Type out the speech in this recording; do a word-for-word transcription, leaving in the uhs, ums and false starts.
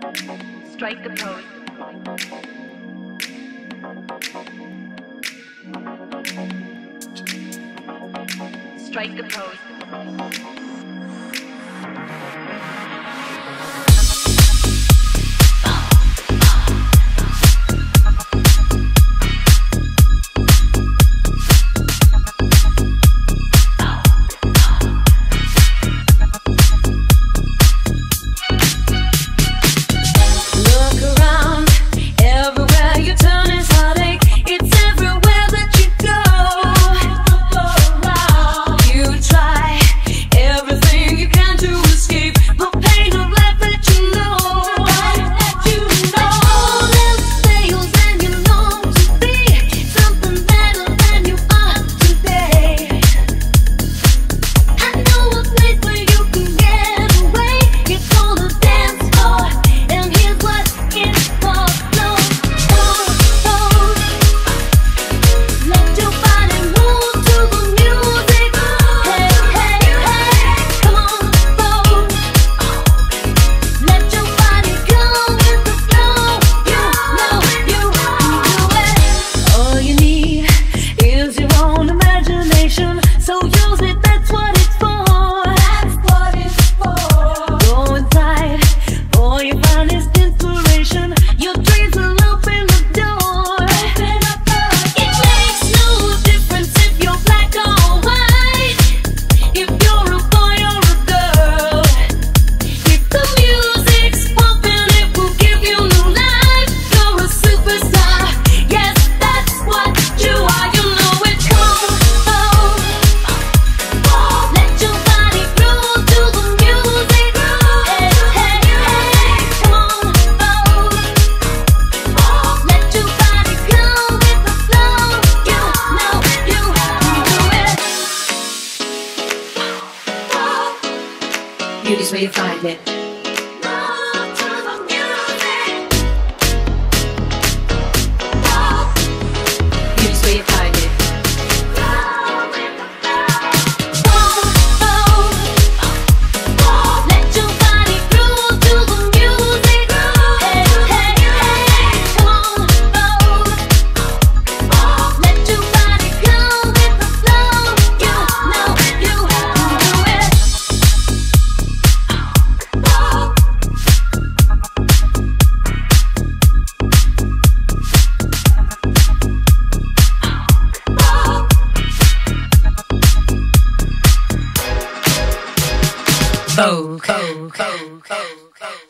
Strike the pose. Strike the pose. Beauty's where you find it. Beauty's where you find it. Let your body groove to the music. Hey, hey, hey, come on, Vogue. Let your body go with the flow. You know you have to do it. Vogue, Vogue, Vogue, Vogue, Vogue.